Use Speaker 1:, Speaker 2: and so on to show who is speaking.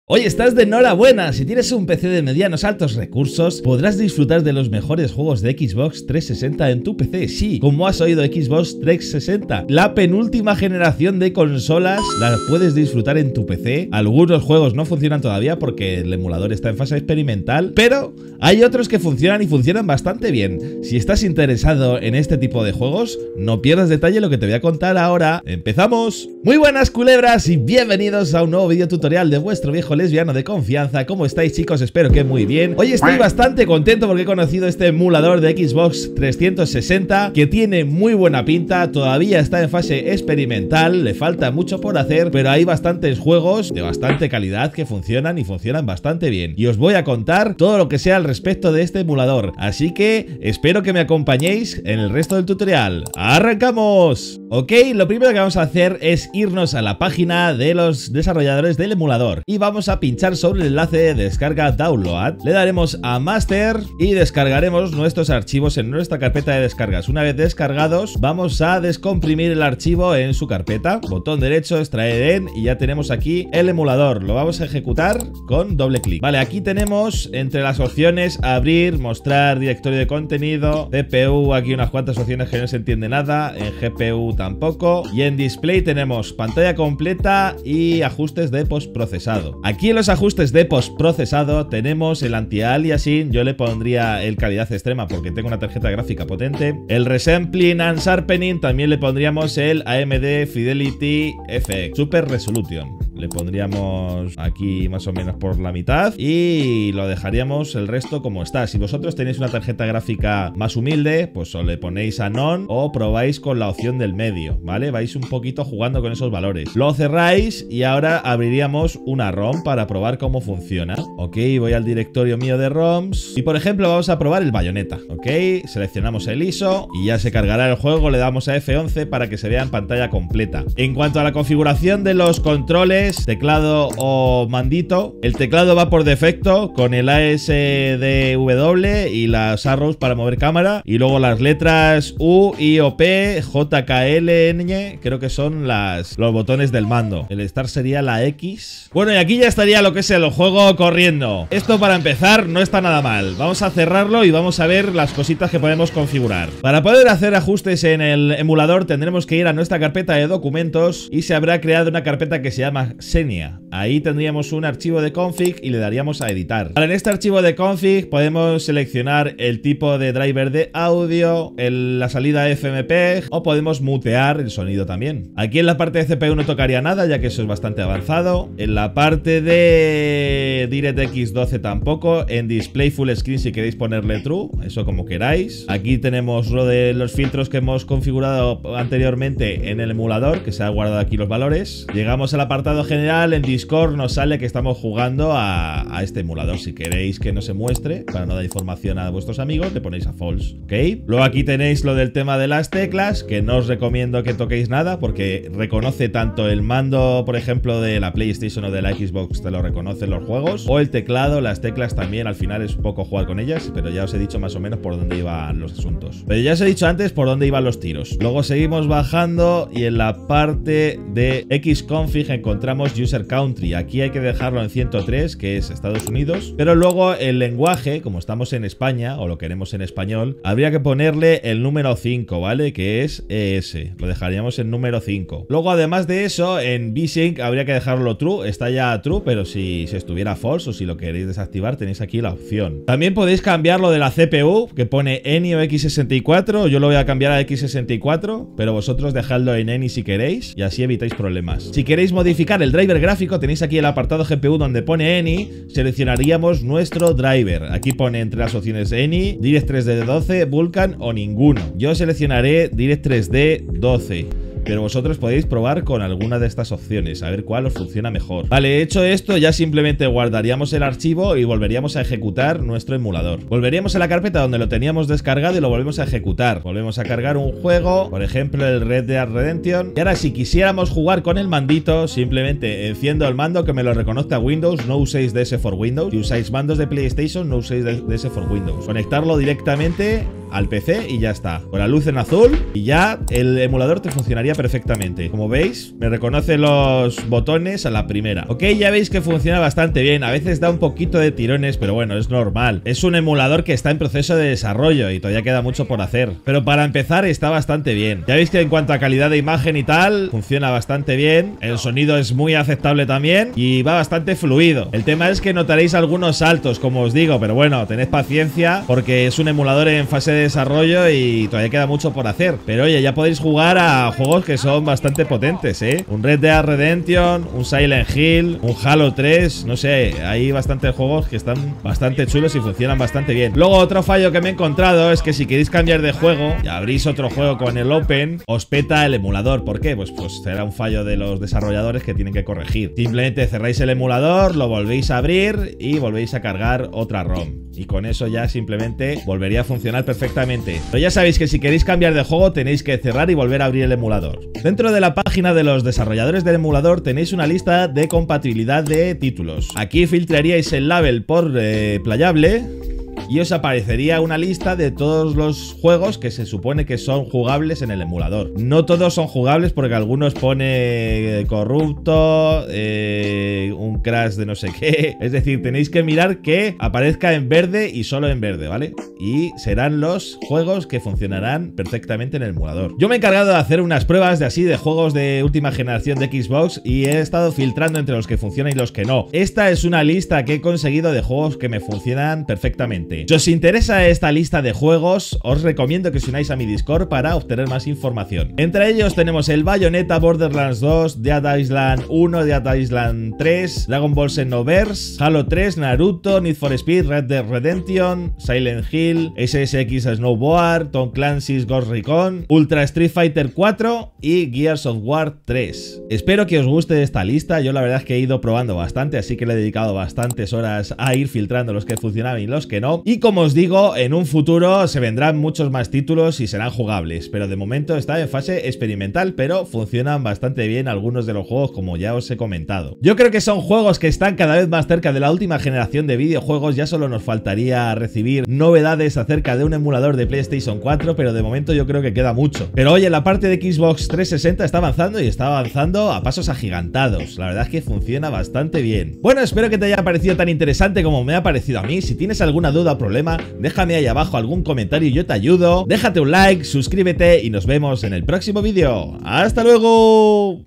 Speaker 1: Hoy estás de enhorabuena, si tienes un PC de medianos altos recursos, podrás disfrutar de los mejores juegos de Xbox 360 en tu PC. Sí, como has oído, Xbox 360, la penúltima generación de consolas, la puedes disfrutar en tu PC. Algunos juegos no funcionan todavía porque el emulador está en fase experimental, pero hay otros que funcionan y funcionan bastante bien. Si estás interesado en este tipo de juegos, no pierdas detalle lo que te voy a contar ahora. ¡Empezamos! Muy buenas culebras y bienvenidos a un nuevo video tutorial de vuestro viejo lesbiano de confianza. ¿Cómo estáis, chicos? Espero que muy bien. Hoy estoy bastante contento porque he conocido este emulador de Xbox 360 que tiene muy buena pinta. Todavía está en fase experimental, le falta mucho por hacer, pero hay bastantes juegos de bastante calidad que funcionan y funcionan bastante bien. Y os voy a contar todo lo que sea al respecto de este emulador, así que espero que me acompañéis en el resto del tutorial. ¡Arrancamos! Ok, lo primero que vamos a hacer es irnos a la página de los desarrolladores del emulador y vamos a pinchar sobre el enlace de descarga download. Le daremos a master y descargaremos nuestros archivos en nuestra carpeta de descargas. Una vez descargados, vamos a descomprimir el archivo en su carpeta, botón derecho, extraer en, y ya tenemos aquí el emulador. Lo vamos a ejecutar con doble clic. Vale, aquí tenemos entre las opciones abrir, mostrar directorio de contenido, CPU, aquí unas cuantas opciones que no se entiende nada, en GPU tampoco, y en display tenemos pantalla completa y ajustes de postprocesado. Aquí en los ajustes de postprocesado tenemos el anti-aliasing, yo le pondría el calidad extrema porque tengo una tarjeta gráfica potente. El resampling and sharpening también le pondríamos el AMD Fidelity FX Super Resolution. Le pondríamos aquí más o menos por la mitad y lo dejaríamos el resto como está. Si vosotros tenéis una tarjeta gráfica más humilde, pues o le ponéis a none o probáis con la opción del medio, ¿vale? Vais un poquito jugando con esos valores. Lo cerráis y ahora abriríamos una ROM para probar cómo funciona. Ok, voy al directorio mío de ROMs y por ejemplo vamos a probar el Bayonetta. Ok, seleccionamos el ISO y ya se cargará el juego. Le damos a F11 para que se vea en pantalla completa. En cuanto a la configuración de los controles, teclado o mandito, el teclado va por defecto con el ASDW y las arrows para mover cámara, y luego las letras U, I, O, P, J, K, L, N, creo que son los botones del mando. El Start sería la X. Bueno, y aquí ya estaría lo que es el juego corriendo. Esto para empezar no está nada mal. Vamos a cerrarlo y vamos a ver las cositas que podemos configurar. Para poder hacer ajustes en el emulador tendremos que ir a nuestra carpeta de documentos y se habrá creado una carpeta que se llama Xenia. Ahí tendríamos un archivo de config y le daríamos a editar. Ahora, en este archivo de config podemos seleccionar el tipo de driver de audio, la salida FMPEG, o podemos mutear el sonido también. Aquí en la parte de CPU no tocaría nada, ya que eso es bastante avanzado. En la parte de DirectX 12 tampoco. En display full screen si queréis ponerle true, eso como queráis. Aquí tenemos lo de los filtros que hemos configurado anteriormente en el emulador, que se ha guardado aquí los valores. Llegamos al apartado general. En Discord nos sale que estamos jugando a este emulador. Si queréis que no se muestre, para no dar información a vuestros amigos, le ponéis a false, ¿ok? Luego aquí tenéis lo del tema de las teclas, que no os recomiendo que toquéis nada porque reconoce tanto el mando, por ejemplo, de la PlayStation o de la Xbox, te lo reconocen los juegos, o el teclado, las teclas también. Al final es un poco jugar con ellas, pero ya os he dicho más o menos por dónde iban los asuntos. Pero ya os he dicho antes por dónde iban los tiros. Luego seguimos bajando y en la parte de Xconfig encontramos User Country. Aquí hay que dejarlo en 103, que es Estados Unidos, pero luego el lenguaje, como estamos en España o lo queremos en español, habría que ponerle el número 5, ¿vale? Que es ES. Lo dejaríamos en número 5. Luego, además de eso, en VSync habría que dejarlo true. Está ya true, pero si estuviera false o si lo queréis desactivar, tenéis aquí la opción. También podéis cambiar lo de la CPU, que pone ENI o X64. Yo lo voy a cambiar a X64, pero vosotros dejadlo en ENI si queréis y así evitáis problemas. Si queréis modificar el driver gráfico, tenéis aquí el apartado GPU donde pone ENI, seleccionaríamos nuestro driver. Aquí pone entre las opciones ENI, Direct 3D 12, Vulkan o ninguno. Yo seleccionaré Direct 3D 12. pero vosotros podéis probar con alguna de estas opciones, a ver cuál os funciona mejor. Vale, hecho esto, ya simplemente guardaríamos el archivo y volveríamos a ejecutar nuestro emulador. Volveríamos a la carpeta donde lo teníamos descargado y lo volvemos a ejecutar. Volvemos a cargar un juego, por ejemplo el Red Dead Redemption. Y ahora si quisiéramos jugar con el mandito, simplemente enciendo el mando que me lo reconozca Windows. No uséis DS for Windows. Si usáis mandos de PlayStation, no uséis DS for Windows. Conectarlo directamente al PC y ya está. Con la luz en azul y ya el emulador te funcionaría perfectamente. Como veis, me reconoce los botones a la primera. Ok, ya veis que funciona bastante bien. A veces da un poquito de tirones, pero bueno, es normal. Es un emulador que está en proceso de desarrollo y todavía queda mucho por hacer. Pero para empezar está bastante bien. Ya veis que en cuanto a calidad de imagen y tal, funciona bastante bien. El sonido es muy aceptable también y va bastante fluido. El tema es que notaréis algunos saltos, como os digo, pero bueno, tened paciencia porque es un emulador en fase de desarrollo y todavía queda mucho por hacer. Pero oye, ya podéis jugar a juegos que son bastante potentes, ¿eh? Un Red Dead Redemption, un Silent Hill, un Halo 3, no sé, hay bastantes juegos que están bastante chulos y funcionan bastante bien. Luego otro fallo que me he encontrado es que si queréis cambiar de juego y abrís otro juego con el Open, os peta el emulador. ¿Por qué? Pues será un fallo de los desarrolladores que tienen que corregir. Simplemente cerráis el emulador, lo volvéis a abrir y volvéis a cargar otra ROM. Y con eso ya simplemente volvería a funcionar perfectamente. Pero ya sabéis que si queréis cambiar de juego tenéis que cerrar y volver a abrir el emulador. Dentro de la página de los desarrolladores del emulador tenéis una lista de compatibilidad de títulos. Aquí filtraríais el label por playable y os aparecería una lista de todos los juegos que se supone que son jugables en el emulador. No todos son jugables porque algunos pone corrupto, un crash de no sé qué. Es decir, tenéis que mirar que aparezca en verde y solo en verde, ¿vale? Y serán los juegos que funcionarán perfectamente en el emulador. Yo me he encargado de hacer unas pruebas de juegos de última generación de Xbox y he estado filtrando entre los que funcionan y los que no. Esta es una lista que he conseguido de juegos que me funcionan perfectamente. Si os interesa esta lista de juegos, os recomiendo que os unáis a mi Discord para obtener más información. Entre ellos tenemos el Bayonetta, Borderlands 2, Dead Island 1, Dead Island 3, Dragon Ball Xenoverse, Halo 3, Naruto, Need for Speed, Red Dead Redemption, Silent Hill, SSX Snowboard, Tom Clancy's Ghost Recon, Ultra Street Fighter 4 y Gears of War 3. Espero que os guste esta lista. Yo la verdad es que he ido probando bastante, así que le he dedicado bastantes horas a ir filtrando los que funcionaban y los que no. Y como os digo, en un futuro se vendrán muchos más títulos y serán jugables, pero de momento está en fase experimental, pero funcionan bastante bien algunos de los juegos, como ya os he comentado. Yo creo que son juegos que están cada vez más cerca de la última generación de videojuegos. Ya solo nos faltaría recibir novedades acerca de un emulador de PlayStation 4, pero de momento yo creo que queda mucho. Pero oye, la parte de Xbox 360 está avanzando y está avanzando a pasos agigantados. La verdad es que funciona bastante bien. Bueno, espero que te haya parecido tan interesante como me ha parecido a mí. Si tienes alguna duda o problema, déjame ahí abajo algún comentario y yo te ayudo. Déjate un like, suscríbete y nos vemos en el próximo vídeo. ¡Hasta luego!